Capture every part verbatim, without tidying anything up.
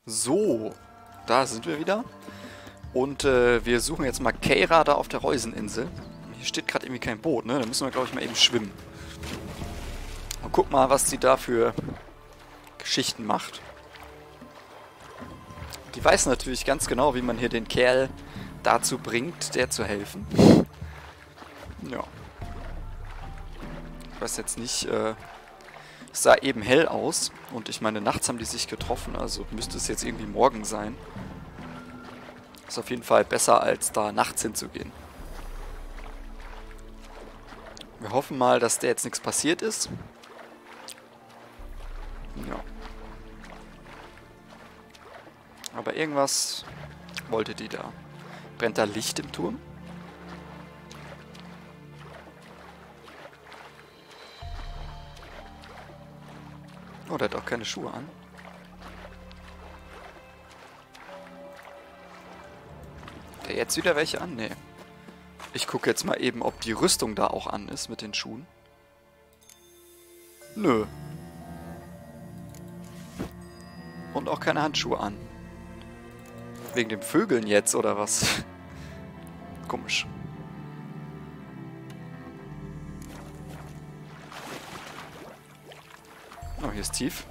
So, da sind wir wieder. Und äh, wir suchen jetzt mal Keira da auf der Reuseninsel. Hier steht gerade irgendwie kein Boot, ne? Da müssen wir, glaube ich, mal eben schwimmen. Und guck mal, was sie da für Geschichten macht. Die weiß natürlich ganz genau, wie man hier den Kerl dazu bringt, der zu helfen. Ja. Ich weiß jetzt nicht, äh, es sah eben hell aus. Und ich meine, nachts haben die sich getroffen, also müsste es jetzt irgendwie morgen sein. Ist auf jeden Fall besser, als da nachts hinzugehen. Wir hoffen mal, dass der jetzt nichts passiert ist. Ja. Aber irgendwas wollte die da. Brennt da Licht im Turm? Oh, der hat auch keine Schuhe an. Hat der jetzt wieder welche an? Nee. Ich gucke jetzt mal eben, ob die Rüstung da auch an ist mit den Schuhen. Nö. Und auch keine Handschuhe an. Wegen dem Vögeln jetzt, oder was? Komisch. Oh, hier ist tief.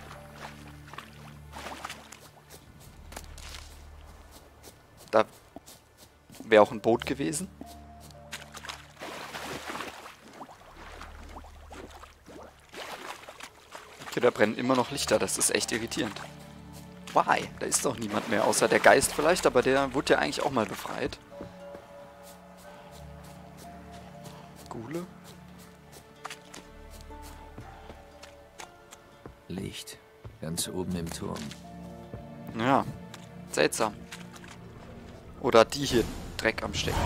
Da wäre auch ein Boot gewesen. Okay, da brennen immer noch Lichter. Das ist echt irritierend. Why? Da ist doch niemand mehr, außer der Geist vielleicht, aber der wurde ja eigentlich auch mal befreit. Gule? Licht. Ganz oben im Turm. Ja, seltsam. Oder die hier Dreck am Stecken.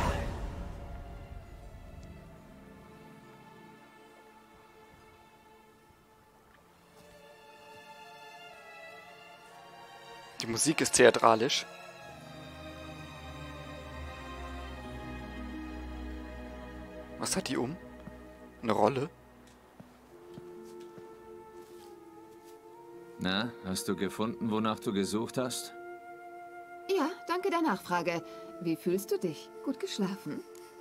Die Musik ist theatralisch. Was hat die um? Eine Rolle? Na, hast du gefunden, wonach du gesucht hast? Ja, danke der Nachfrage. Wie fühlst du dich? Gut geschlafen?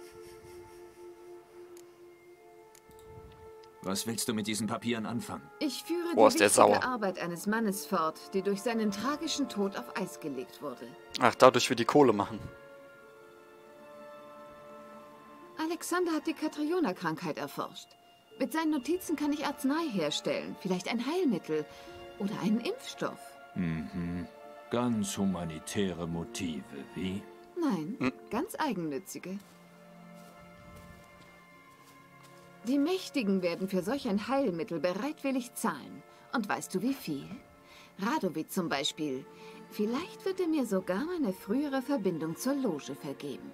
Was willst du mit diesen Papieren anfangen? Ich führe Oh, die ist der wichtige sauer. Arbeit eines Mannes fort, die durch seinen tragischen Tod auf Eis gelegt wurde. Ach, dadurch wir die Kohle machen. Alexander hat die Catriona-Krankheit erforscht. Mit seinen Notizen kann ich Arznei herstellen, vielleicht ein Heilmittel oder einen Impfstoff. Mhm. Ganz humanitäre Motive, wie? Nein, Hm. ganz eigennützige. Die Mächtigen werden für solch ein Heilmittel bereitwillig zahlen. Und weißt du, wie viel? Radovid zum Beispiel. Vielleicht wird er mir sogar meine frühere Verbindung zur Loge vergeben.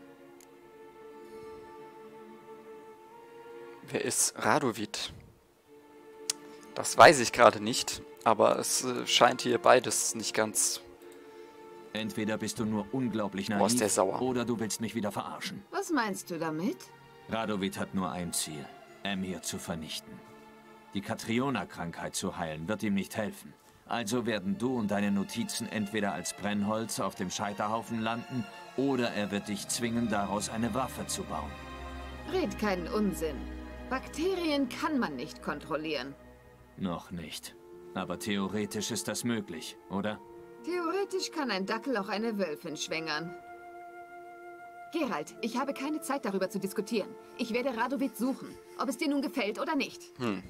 Wer ist Radovid? Das weiß ich gerade nicht, aber es äh, scheint hier beides nicht ganz... Entweder bist du nur unglaublich Boah, ist der naiv, sauer. oder du willst mich wieder verarschen. Was meinst du damit? Radovid hat nur ein Ziel, Emhyr zu vernichten. Die Catriona-Krankheit zu heilen wird ihm nicht helfen. Also werden du und deine Notizen entweder als Brennholz auf dem Scheiterhaufen landen, oder er wird dich zwingen, daraus eine Waffe zu bauen. Red keinen Unsinn. Bakterien kann man nicht kontrollieren. Noch nicht. Aber theoretisch ist das möglich, oder? Theoretisch kann ein Dackel auch eine Wölfin schwängern. Geralt, ich habe keine Zeit darüber zu diskutieren. Ich werde Radovid suchen, ob es dir nun gefällt oder nicht. Hm.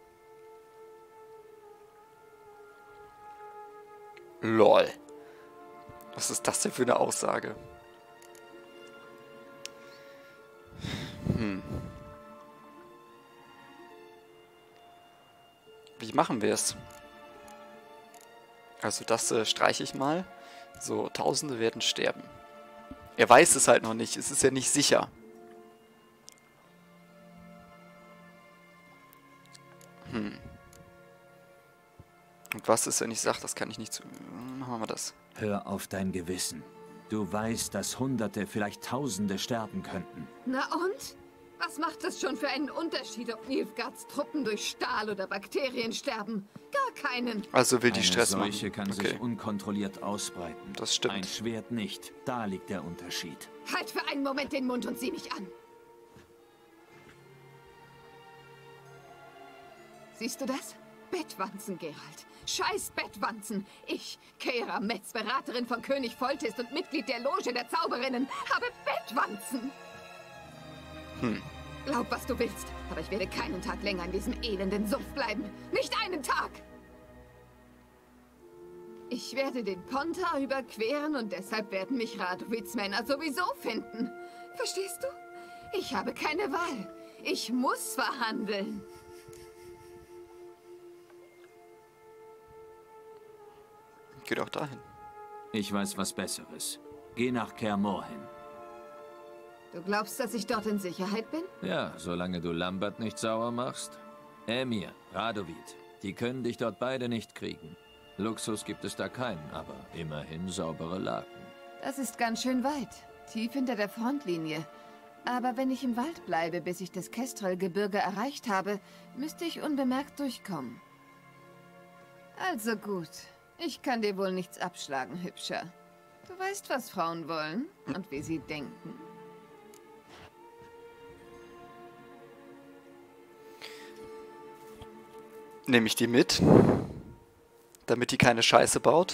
Lol. Was ist das denn für eine Aussage? Hm. Wie machen wir es? Also das äh, streiche ich mal. So, Tausende werden sterben. Er weiß es halt noch nicht. Es ist ja nicht sicher. Hm. Und was ist, wenn ich sage, das kann ich nicht zu... Machen wir mal das. Hör auf dein Gewissen. Du weißt, dass Hunderte, vielleicht Tausende sterben könnten. Na und? Was macht das schon für einen Unterschied, ob Nilfgaards Truppen durch Stahl oder Bakterien sterben? Gar keinen. Also will die Eine Stress Seuche machen. kann Okay. sich unkontrolliert ausbreiten. Das stimmt. Ein Schwert nicht. Da liegt der Unterschied. Halt für einen Moment den Mund und sieh mich an. Siehst du das? Bettwanzen, Geralt. Scheiß Bettwanzen. Ich, Keira Metz, Beraterin von König Foltest und Mitglied der Loge der Zauberinnen, habe Bettwanzen. Hm. Glaub, was du willst, aber ich werde keinen Tag länger in diesem elenden Sumpf bleiben. Nicht einen Tag! Ich werde den Pontar überqueren und deshalb werden mich Radowitz Männer sowieso finden. Verstehst du? Ich habe keine Wahl. Ich muss verhandeln. Geh doch dahin. Ich weiß was Besseres. Geh nach Kaer Morhen. Du glaubst, dass ich dort in Sicherheit bin? Ja, solange du Lambert nicht sauer machst. Emir, Radovid, die können dich dort beide nicht kriegen. Luxus gibt es da keinen, aber immerhin saubere Laken. Das ist ganz schön weit. Tief hinter der Frontlinie. Aber wenn ich im Wald bleibe, bis ich das Kestrel-Gebirge erreicht habe, müsste ich unbemerkt durchkommen. Also gut. Ich kann dir wohl nichts abschlagen, Hübscher. Du weißt, was Frauen wollen und wie sie denken. Nehme ich die mit, damit die keine Scheiße baut?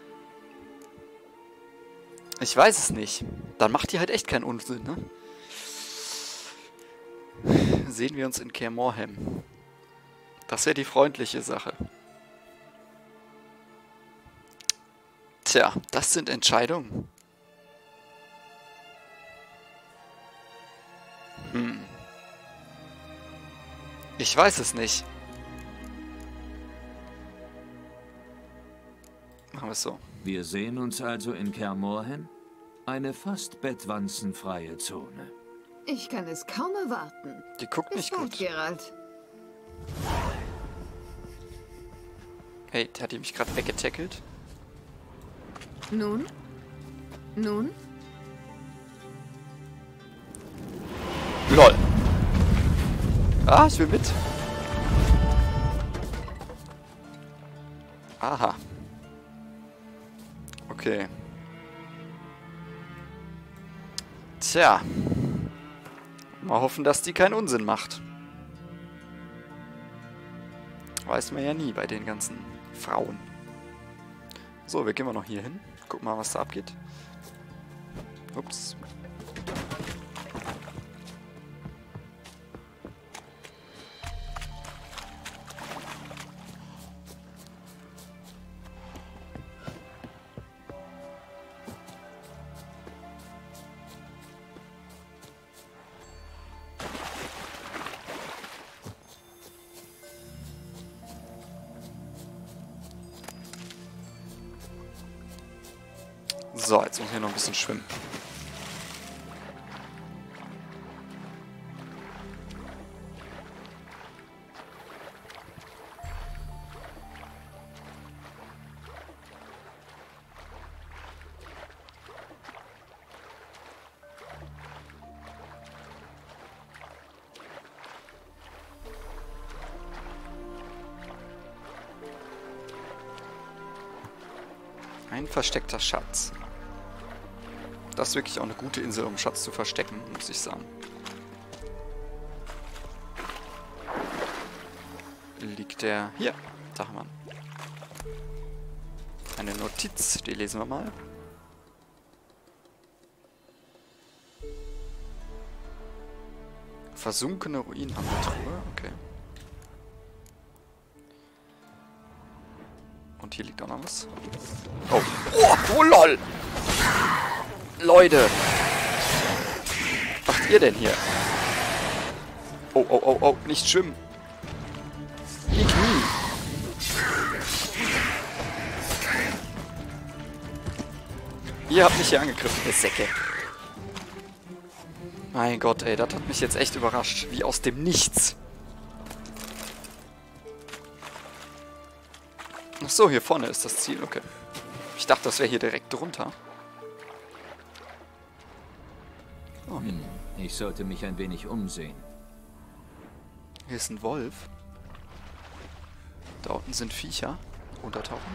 Ich weiß es nicht. Dann macht die halt echt keinen Unsinn, ne? Sehen wir uns in Kaer Morhen. Das wäre die freundliche Sache. Tja, das sind Entscheidungen. Hm. Ich weiß es nicht. Machen wir es so. Wir sehen uns also in Kaer Morhen? Eine fast bettwanzenfreie Zone. Ich kann es kaum erwarten. Die guckt Bis nicht bald, gut. Geralt. Hey, der hat die mich gerade weggetackelt. Nun? Nun? LOL. Ah, ich will mit. Aha. Okay. Tja. Mal hoffen, dass die keinen Unsinn macht. Weiß man ja nie bei den ganzen Frauen. So, wir gehen mal noch hier hin. Gucken mal, was da abgeht. Ups. So, jetzt muss ich hier noch ein bisschen schwimmen. Ein versteckter Schatz. Das ist wirklich auch eine gute Insel, um Schatz zu verstecken, muss ich sagen. Liegt der... Hier, da haben wir ihn. Eine Notiz, die lesen wir mal. Versunkene Ruinen haben wir Truhe, okay. Und hier liegt auch noch was. Oh, oh, oh lol! Leute! Was macht ihr denn hier? Oh, oh, oh, oh, nicht schwimmen. Die Knie. Ihr habt mich hier angegriffen, ihr Säcke. Mein Gott, ey, das hat mich jetzt echt überrascht. Wie aus dem Nichts. Ach so, hier vorne ist das Ziel, okay. Ich dachte, das wäre hier direkt drunter. Oh, Hm, ich sollte mich ein wenig umsehen. hier ist ein Wolf. Da unten sind Viecher. Untertauchen.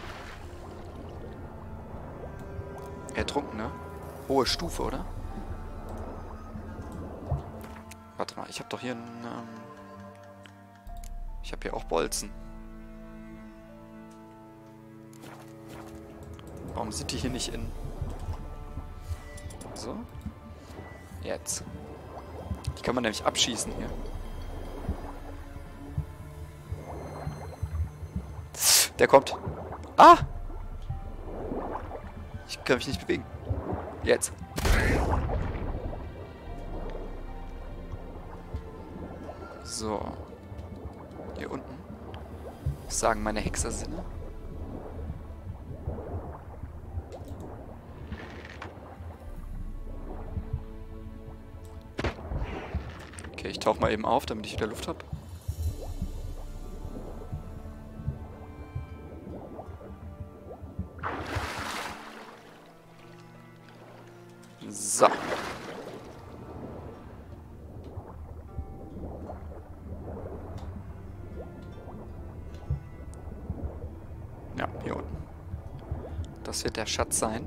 Ertrunkene. Hohe Stufe, oder? Warte mal, ich habe doch hier einen... Ähm ich habe hier auch Bolzen. Warum sind die hier nicht in... So. Jetzt. Die kann man nämlich abschießen hier. Der kommt. Ah! Ich kann mich nicht bewegen. Jetzt. So. Hier unten. Was sagen meine Hexersinne? Okay, ich tauche mal eben auf, damit ich wieder Luft habe. So. Ja, hier unten. Das wird der Schatz sein.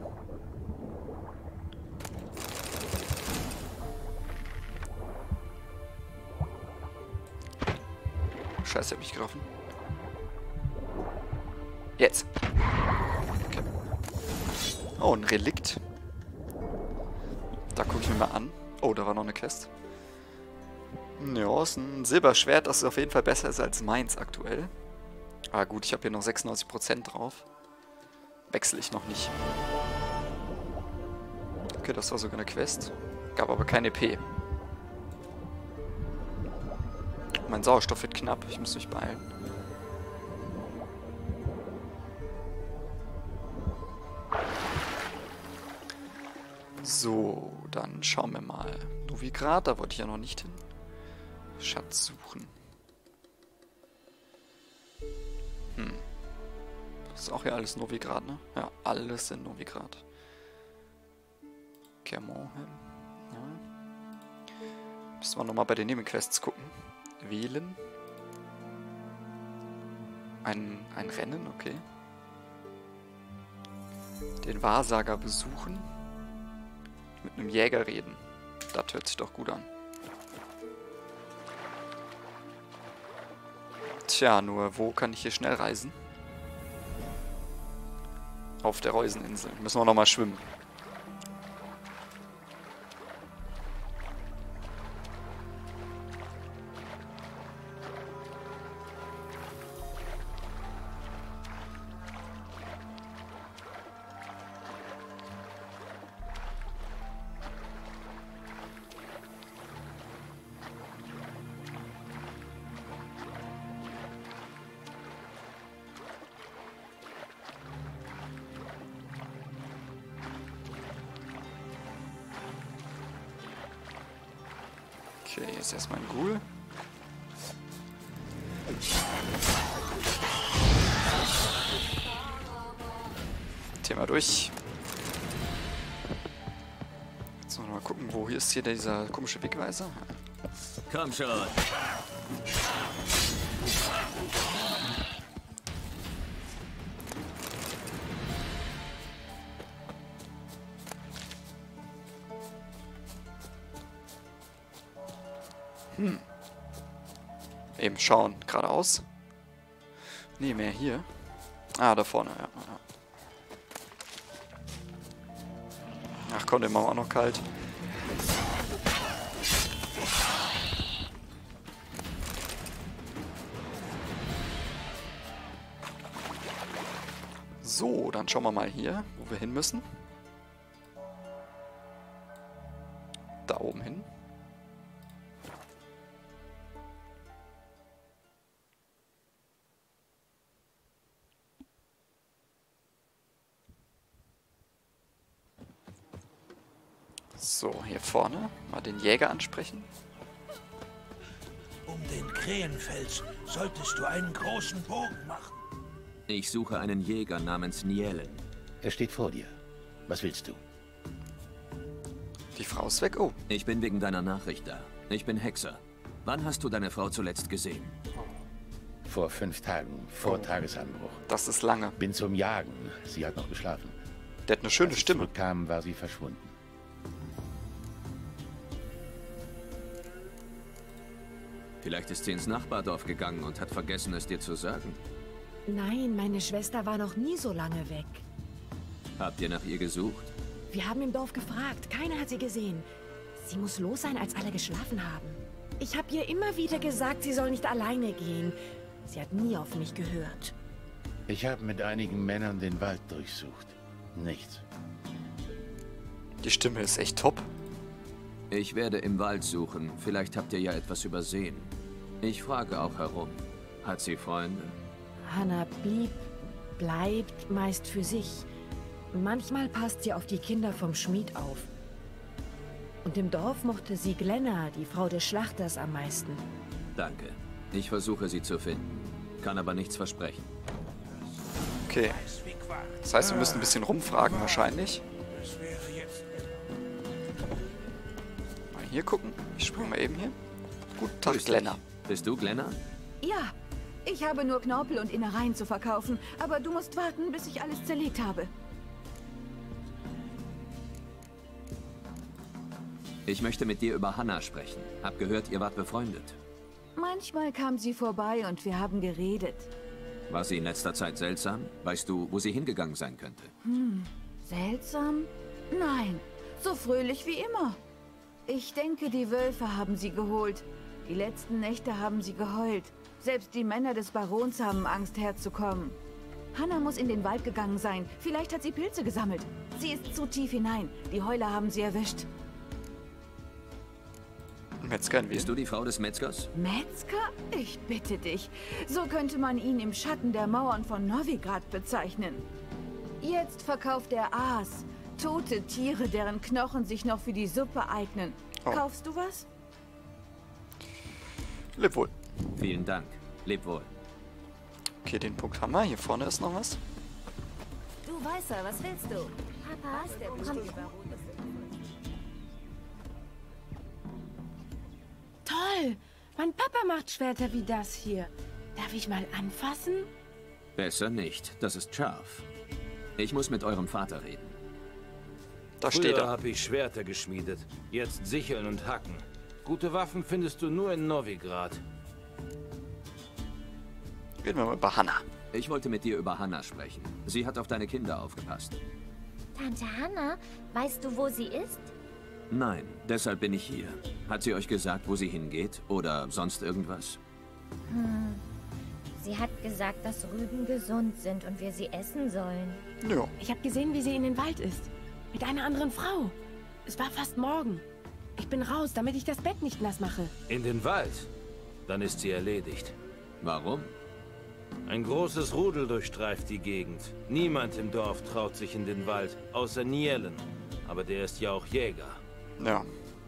Scheiße, hab mich getroffen. Jetzt. Okay. Oh, ein Relikt. Da gucke ich mir mal an. Oh, da war noch eine Quest. Ja, ist ein Silberschwert, das auf jeden Fall besser ist als meins aktuell. Ah gut, ich habe hier noch sechsundneunzig Prozent drauf. Wechsle ich noch nicht. Okay, das war sogar eine Quest. Gab aber kein E P. Mein Sauerstoff wird knapp, ich muss mich beeilen. So, dann schauen wir mal. Novigrad, da wollte ich ja noch nicht hin. Schatz suchen. Hm. Das ist auch hier alles Novigrad, ne? Ja, alles in Novigrad. Kermon hin. Ja. Müssen wir nochmal bei den Nebenquests gucken. Wählen. Ein, ein Rennen, okay. Den Wahrsager besuchen. Mit einem Jäger reden. Das hört sich doch gut an. Tja, nur wo kann ich hier schnell reisen? Auf der Reuseninsel. Müssen wir nochmal schwimmen. Okay, jetzt erstmal ein Ghoul. Thema durch. Jetzt noch mal gucken, wo hier ist hier dieser komische Wegweiser. Komm schon. Hm. Eben schauen. Geradeaus. Nee, mehr hier. Ah, da vorne, ja. Ach komm, den machen wir auch noch kalt. So, dann schauen wir mal hier, wo wir hin müssen. Da oben hin. So, hier vorne mal den Jäger ansprechen. Um den Krähenfels solltest du einen großen Bogen machen. Ich suche einen Jäger namens Nielen. Er steht vor dir. Was willst du? Die Frau ist weg. Oh. Ich bin wegen deiner Nachricht da. Ich bin Hexer. Wann hast du deine Frau zuletzt gesehen? Vor fünf Tagen, vor Oh. Tagesanbruch. Das ist lange. Bin zum Jagen. Sie hat noch geschlafen. Der hat eine schöne Als ich Stimme. zurückkam, war sie verschwunden. Vielleicht ist sie ins Nachbardorf gegangen und hat vergessen, es dir zu sagen. Nein, meine Schwester war noch nie so lange weg. Habt ihr nach ihr gesucht? Wir haben im Dorf gefragt. Keiner hat sie gesehen. Sie muss los sein, als alle geschlafen haben. Ich habe ihr immer wieder gesagt, sie soll nicht alleine gehen. Sie hat nie auf mich gehört. Ich habe mit einigen Männern den Wald durchsucht. Nichts. Die Stimme ist echt top. Ich werde im Wald suchen. Vielleicht habt ihr ja etwas übersehen. Ich frage auch herum. Hat sie Freunde? Hannah blieb, bleibt meist für sich. Manchmal passt sie auf die Kinder vom Schmied auf. Und im Dorf mochte sie Glenna, die Frau des Schlachters, am meisten. Danke. Ich versuche sie zu finden. Kann aber nichts versprechen. Okay. Das heißt, wir müssen ein bisschen rumfragen wahrscheinlich. Das wäre jetzt Mal hier gucken. Ich springe mal eben hier. Guten Tag, Grüß Glenna. dich. Bist du Glenna? Ja, ich habe nur Knorpel und Innereien zu verkaufen, aber du musst warten, bis ich alles zerlegt habe. Ich möchte mit dir über Hannah sprechen. Hab gehört, ihr wart befreundet. Manchmal kam sie vorbei und wir haben geredet. War sie in letzter Zeit seltsam? Weißt du, wo sie hingegangen sein könnte? Seltsam? Nein, so fröhlich wie immer. Ich denke, die Wölfe haben sie geholt. Die letzten Nächte haben sie geheult. Selbst die Männer des Barons haben Angst, herzukommen. Hannah muss in den Wald gegangen sein. Vielleicht hat sie Pilze gesammelt. Sie ist zu tief hinein. Die Heuler haben sie erwischt. Metzger in Bist Wien. du die Frau des Metzgers? Metzger? Ich bitte dich. So könnte man ihn im Schatten der Mauern von Novigrad bezeichnen. Jetzt verkauft er Aas. Tote Tiere, deren Knochen sich noch für die Suppe eignen. Oh. Kaufst du was? Leb wohl. Vielen Dank. Leb wohl. Okay, den Punkt haben wir. Hier vorne ist noch was. Du Weißer, was willst du? Papa, der kommt. Toll! Mein Papa macht Schwerter wie das hier. Darf ich mal anfassen? Besser nicht. Das ist scharf. Ich muss mit eurem Vater reden. Da steht Früher er. habe ich Schwerter geschmiedet, jetzt Sicheln und Hacken. Gute Waffen findest du nur in Novigrad. Reden wir mal über Hannah. Ich wollte mit dir über Hannah sprechen. Sie hat auf deine Kinder aufgepasst. Tante Hannah, weißt du, wo sie ist? Nein, deshalb bin ich hier. Hat sie euch gesagt, wo sie hingeht? Oder sonst irgendwas? Sie hat gesagt, dass Rüben gesund sind und wir sie essen sollen. Ja. Ich habe gesehen, wie sie in den Wald ist. Mit einer anderen Frau. Es war fast morgen. Ich bin raus, damit ich das Bett nicht nass mache. In den Wald? Dann ist sie erledigt. Warum? Ein großes Rudel durchstreift die Gegend. Niemand im Dorf traut sich in den Wald, außer Nielen. Aber der ist ja auch Jäger. Ja.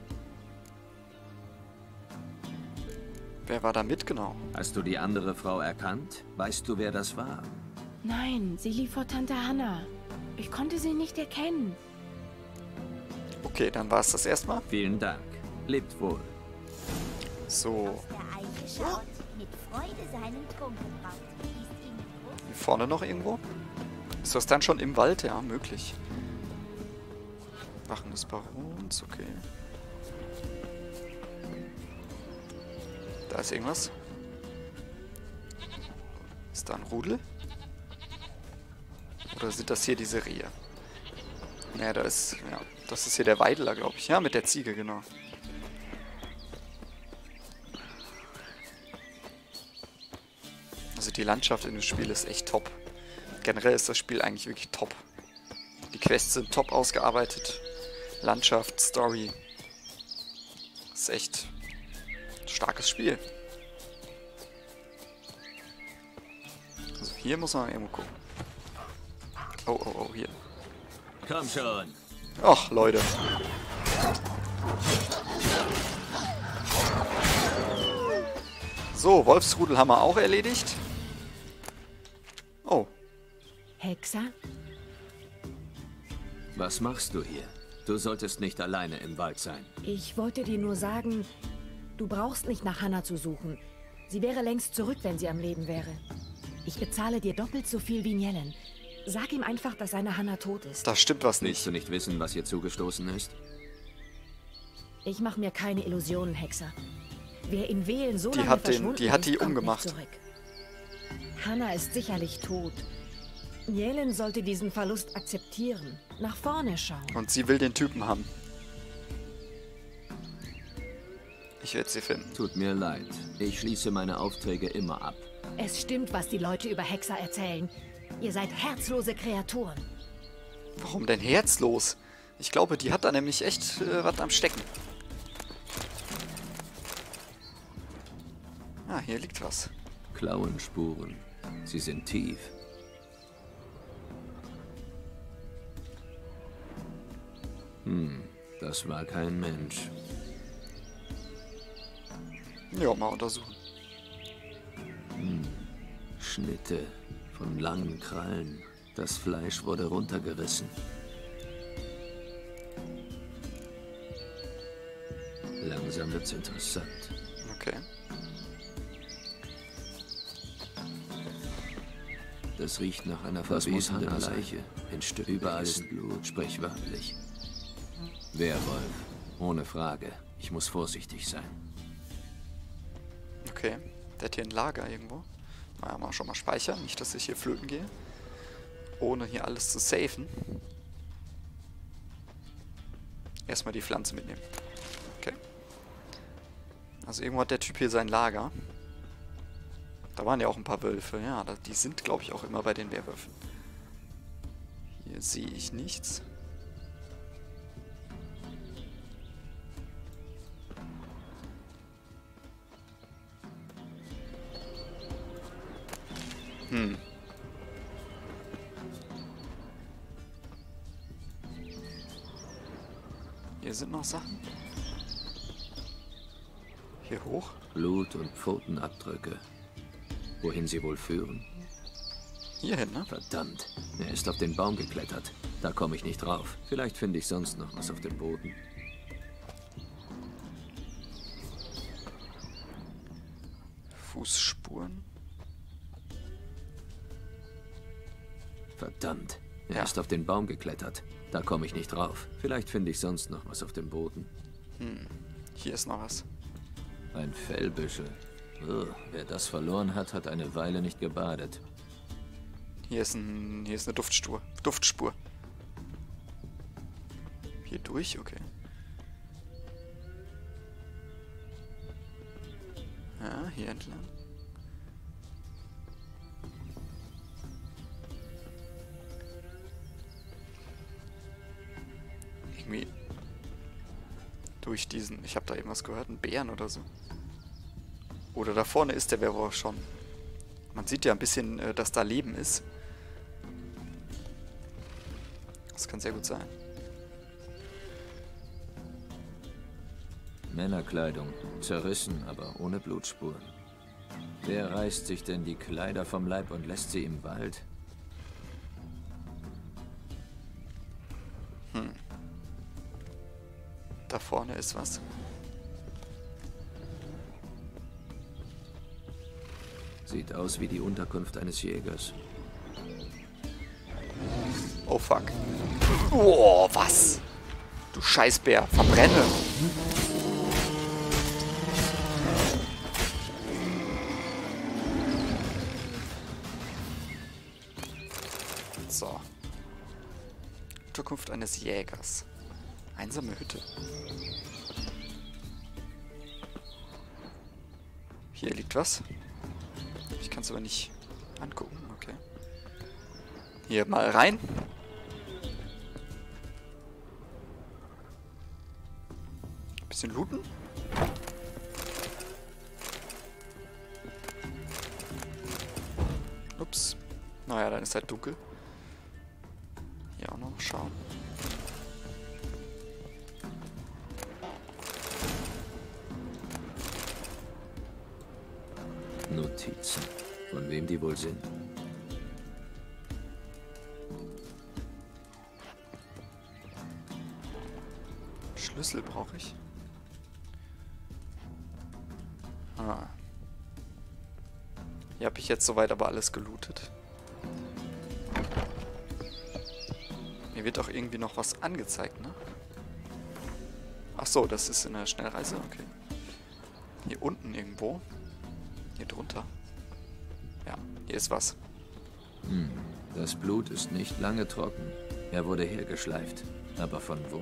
Wer war da mit genau? Hast du die andere Frau erkannt? Weißt du, wer das war? Nein, sie lief vor Tante Hannah. Ich konnte sie nicht erkennen. Okay, dann war es das erstmal. Vielen Dank. Lebt wohl. So, Der Eiche schaut, mit Freude seinen Trunk gebraut. Ist ihm groß. hier vorne noch irgendwo. Ist das dann schon im Wald? Ja, möglich. Wachen des Barons, okay. Da ist irgendwas. Ist da ein Rudel? Oder sind das hier diese Rehe? Naja, da ist, ja, das ist hier der Weidler, glaube ich. Ja, mit der Ziege, genau. Also die Landschaft in dem Spiel ist echt top. Generell ist das Spiel eigentlich wirklich top. Die Quests sind top ausgearbeitet. Landschaft, Story. Das ist echt ein starkes Spiel. Also hier muss man irgendwo gucken. Oh, oh, oh, hier. Komm schon. Ach, Leute. So, Wolfsrudel haben wir auch erledigt. Oh, Hexer? Was machst du hier? Du solltest nicht alleine im Wald sein. Ich wollte dir nur sagen, du brauchst nicht nach Hannah zu suchen. Sie wäre längst zurück, wenn sie am Leben wäre. Ich bezahle dir doppelt so viel wie Nielen. Sag ihm einfach, dass seine Hannah tot ist. Da stimmt was Willst nicht. du nicht wissen, was ihr zugestoßen ist? Ich mache mir keine Illusionen, Hexer. Wer in Wehen so Die lange hat den- verschwunden die hat die ist, kommt umgemacht. nicht zurück. Hannah ist sicherlich tot. Nielen sollte diesen Verlust akzeptieren. Nach vorne schauen. Und sie will den Typen haben. Ich werde sie finden. Tut mir leid. Ich schließe meine Aufträge immer ab. Es stimmt, was die Leute über Hexer erzählen. Ihr seid herzlose Kreaturen. Warum denn herzlos? Ich glaube, die hat da nämlich echt äh, was am Stecken. Ah, hier liegt was. Klauenspuren. Sie sind tief. Hm, das war kein Mensch. Ja, mal untersuchen. Schnitte von langen Krallen. Das Fleisch wurde runtergerissen. Langsam wird's interessant. Okay. Das riecht nach einer verwesenden Leiche. In Stücken. Überall ist Blut, sprichwörtlich. Werwolf, ohne Frage. Ich muss vorsichtig sein. Okay. Der hat hier ein Lager irgendwo. Na, mal schon mal speichern. Nicht, dass ich hier flöten gehe. Ohne hier alles zu safen. Erstmal die Pflanze mitnehmen. Okay. Also irgendwo hat der Typ hier sein Lager. Da waren ja auch ein paar Wölfe. Ja, da, die sind, glaube ich, auch immer bei den Werwölfen. Hier sehe ich nichts. Hm. Hier sind noch Sachen. Hier hoch. Blut und Pfotenabdrücke. Wohin sie wohl führen? Hierhin, ne? Verdammt, er ist auf den Baum geklettert. Da komme ich nicht drauf. Vielleicht finde ich sonst noch was auf dem Boden. Fußspuren. Verdammt, er Ja. ist auf den Baum geklettert. Da komme ich nicht drauf. Vielleicht finde ich sonst noch was auf dem Boden. Hm. Hier ist noch was. Ein Fellbüschel. Oh, wer das verloren hat, hat eine Weile nicht gebadet. Hier ist, ein, hier ist eine Duftspur. Duftspur. Hier durch? Okay. Ja, hier entlang. Irgendwie durch diesen... Ich habe da irgendwas gehört. Ein Bären oder so. Oder da vorne ist der Werwolf schon. Man sieht ja ein bisschen, äh, dass da Leben ist. Das kann sehr gut sein. Männerkleidung. Zerrissen, aber ohne Blutspuren. Wer reißt sich denn die Kleider vom Leib und lässt sie im Wald? Hm. Da vorne ist was. Sieht aus wie die Unterkunft eines Jägers. Oh fuck. Oh, was? Du Scheißbär, verbrenne! So. Unterkunft eines Jägers. Einsame Hütte. Hier liegt was. Ich kann es aber nicht angucken. Okay. Hier mal rein. Bisschen looten. Ups. Naja, dann ist halt dunkel. Hier auch noch schauen. Notizen. Von wem die wohl sind? Schlüssel brauche ich. Ah. habe ich jetzt soweit aber alles gelootet. Mir wird doch irgendwie noch was angezeigt, ne? Ach so, das ist in der Schnellreise, okay. Hier unten irgendwo. Hier drunter. Ja, hier ist was. Hm, das Blut ist nicht lange trocken. Er wurde hergeschleift. Aber von wo?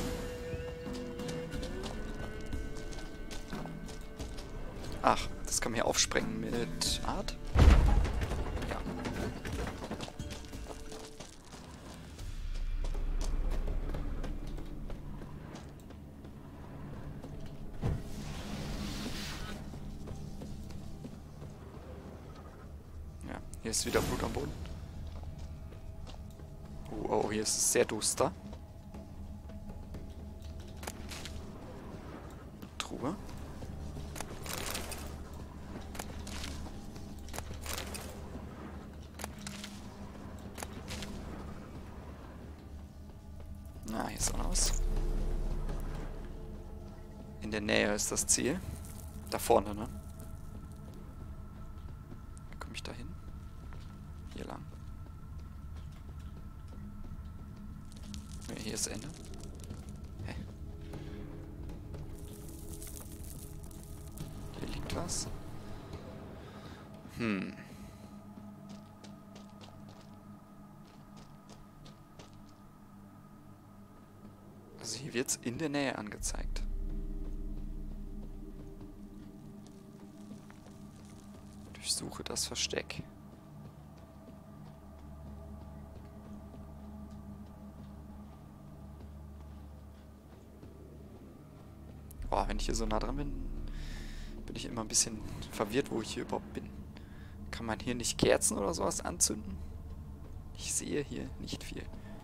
Ach, das kann man hier aufsprengen mit Art? Ja. Ja, hier ist wieder Blut am Boden. Oh, oh, hier ist es sehr duster. Truhe. Na, hier ist auch noch was. In der Nähe ist das Ziel. Da vorne, ne? Komme ich da hin? Hier lang. Ne, hier ist Ende. Hä? Hier liegt was. Hm. Also hier wird es in der Nähe angezeigt. Durchsuche das Versteck. Boah, wenn ich hier so nah dran bin, bin ich immer ein bisschen verwirrt, wo ich hier überhaupt bin. Kann man hier nicht Kerzen oder sowas anzünden? Ich sehe hier nicht viel.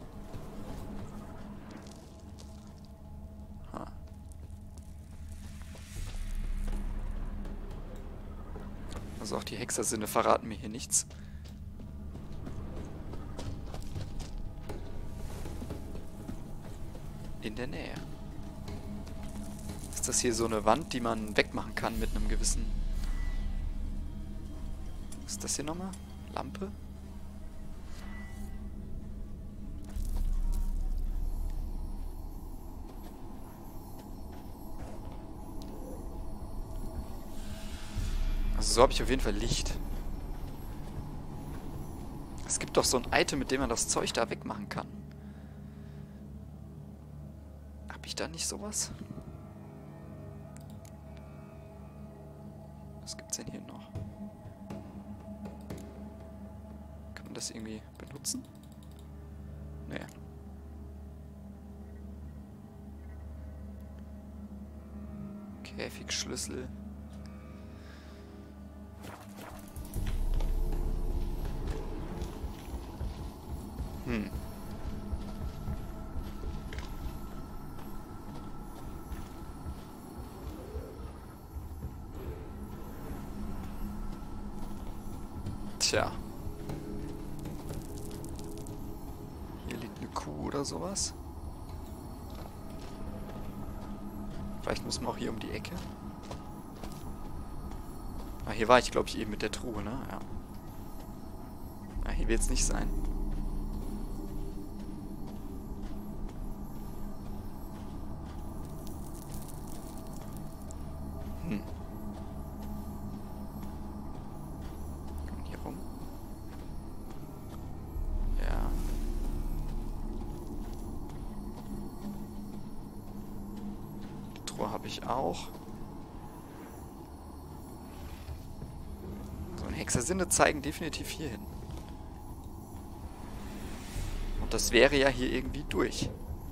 Also auch die Hexersinne verraten mir hier nichts. In der Nähe. Ist das hier so eine Wand, die man wegmachen kann mit einem gewissen... Was ist das hier nochmal? Lampe? Also so habe ich auf jeden Fall Licht. Es gibt doch so ein Item, mit dem man das Zeug da wegmachen kann. Habe ich da nicht sowas? Was gibt's denn hier noch? Kann man das irgendwie benutzen? Nee. Käfigschlüssel. Hm. Tja. Hier liegt eine Kuh oder sowas. Vielleicht müssen wir auch hier um die Ecke. Ah, hier war ich, glaube ich, eben mit der Truhe, ne? Ja. Ah, hier wird es nicht sein. Hm. Kommen wir hier rum? Ja. Die Truhe habe ich auch. So, ein Hexersinne zeigen definitiv hier hin. Und das wäre ja hier irgendwie durch.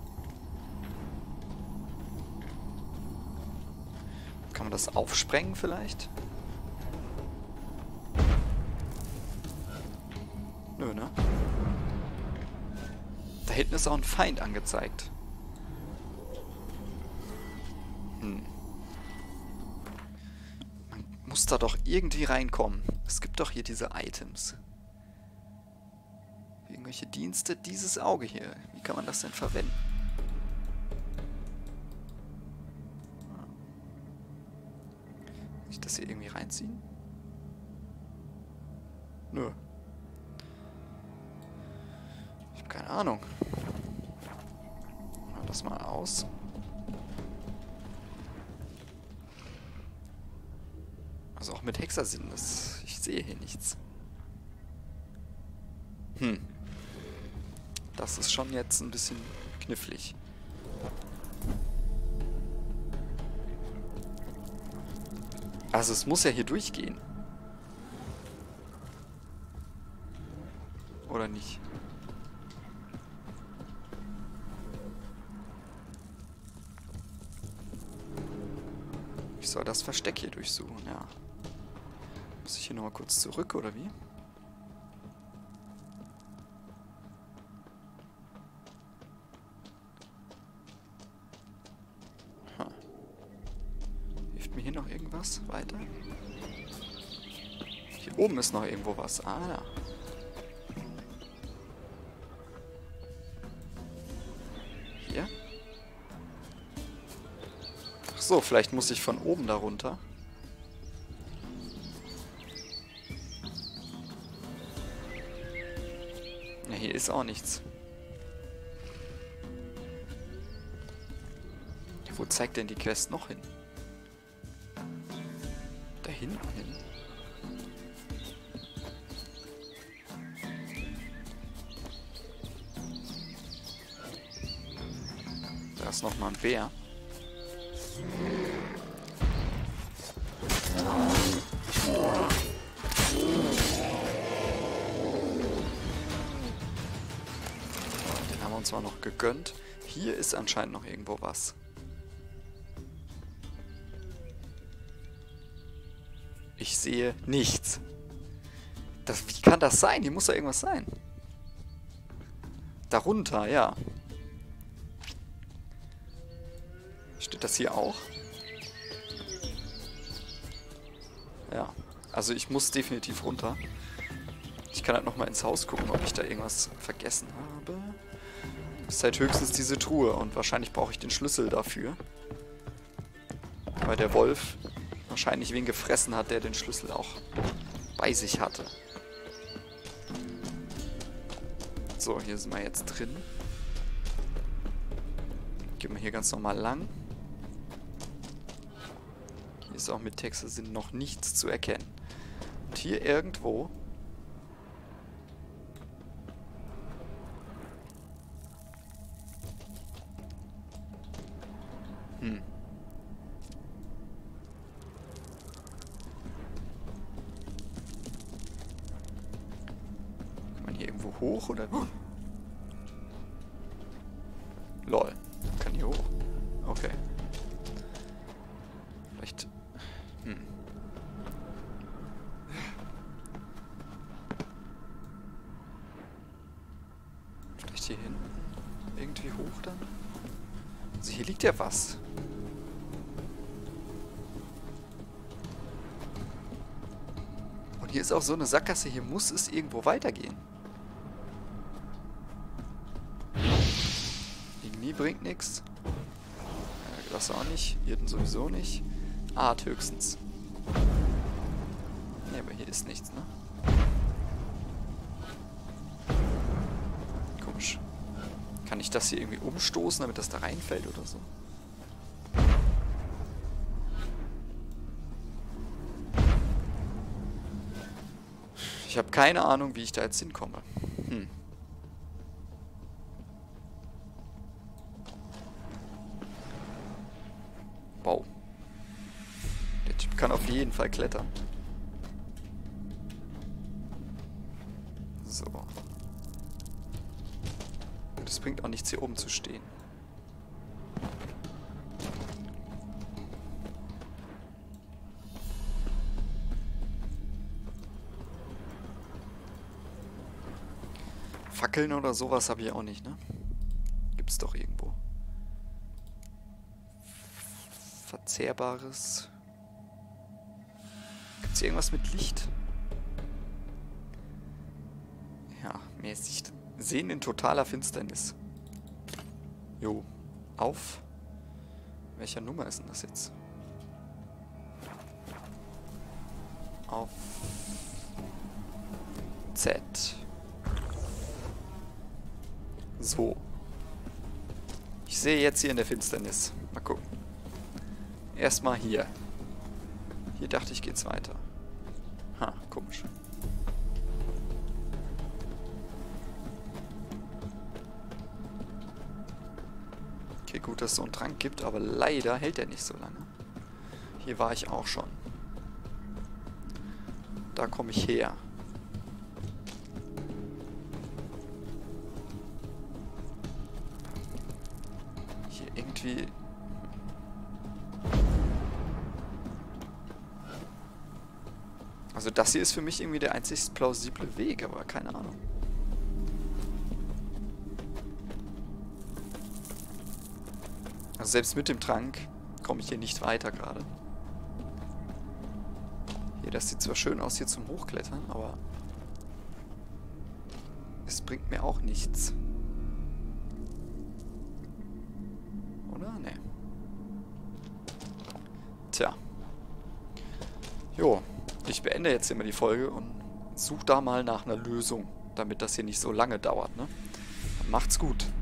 Kann man das aufsprengen vielleicht? Nö, ne? Da hinten ist auch ein Feind angezeigt. Hm. Man muss da doch irgendwie reinkommen. Es gibt doch hier diese Items. Irgendwelche Dienste. Dieses Auge hier. Wie kann man das denn verwenden? Kann ich das hier irgendwie reinziehen? Nö. Ich habe keine Ahnung. Machen wir das mal aus. Also auch mit Hexersinn, das, ich sehe hier nichts. Hm. Das ist schon jetzt ein bisschen knifflig. Also es muss ja hier durchgehen. Oder nicht? Ich soll das Versteck hier durchsuchen, ja. Muss ich hier nochmal kurz zurück, oder wie? Ha. Hilft mir hier noch irgendwas weiter? Hier oben ist noch irgendwo was. Ah, ja. Hier? Ach so, vielleicht muss ich von oben da runter. Ja, hier ist auch nichts. Ja, wo zeigt denn die Quest noch hin? Da hinten hin? Da ist noch mal ein Bär. Den haben wir uns zwar noch gegönnt. Hier ist anscheinend noch irgendwo was. Ich sehe nichts. Das, wie kann das sein? Hier muss da irgendwas sein. Darunter, ja. Steht das hier auch? Ja. Also ich muss definitiv runter. Ich kann halt nochmal ins Haus gucken, ob ich da irgendwas vergessen habe. Das ist halt höchstens diese Truhe und wahrscheinlich brauche ich den Schlüssel dafür. Weil der Wolf wahrscheinlich wen gefressen hat, der den Schlüssel auch bei sich hatte. So, hier sind wir jetzt drin. Gehen wir hier ganz normal lang. Hier ist auch mit Hexersinn noch nichts zu erkennen. Und hier irgendwo... Hm. Kann man hier irgendwo hoch oder wie? Lol. Kann hier hoch. Okay. Vielleicht... Hm. Vielleicht hier hinten. Irgendwie hoch dann? Also hier liegt ja was. Und hier ist auch so eine Sackgasse. Hier muss es irgendwo weitergehen. Igni bringt nichts. Das auch nicht. Hirten sowieso nicht. Art höchstens. Ne, aber hier ist nichts, ne? Komisch. Kann ich das hier irgendwie umstoßen, damit das da reinfällt oder so? Ich habe keine Ahnung, wie ich da jetzt hinkomme. Hm. Wow. Der Typ kann auf jeden Fall klettern. So. Das bringt auch nichts, hier oben zu stehen. Fackeln oder sowas habe ich auch nicht, ne? Gibt's doch irgendwo. Verzehrbares. Gibt's hier irgendwas mit Licht? Ja, mäßig. Sehen in totaler Finsternis. Jo. Auf. Welcher Nummer ist denn das jetzt? Z. So. Ich sehe jetzt hier in der Finsternis. Mal gucken. Erstmal hier. Hier dachte ich, geht's weiter. Ha, komisch. Okay, gut, dass es so einen Trank gibt, aber leider hält er nicht so lange. Hier war ich auch schon. Da komme ich her. Hier irgendwie... Also das hier ist für mich irgendwie der einzig plausible Weg, aber keine Ahnung. Also selbst mit dem Trank komme ich hier nicht weiter gerade. Hier, das sieht zwar schön aus hier zum Hochklettern, aber es bringt mir auch nichts. Oder? Nee. Tja. Jo, ich beende jetzt hier mal die Folge und suche da mal nach einer Lösung, damit das hier nicht so lange dauert, ne? Macht's gut.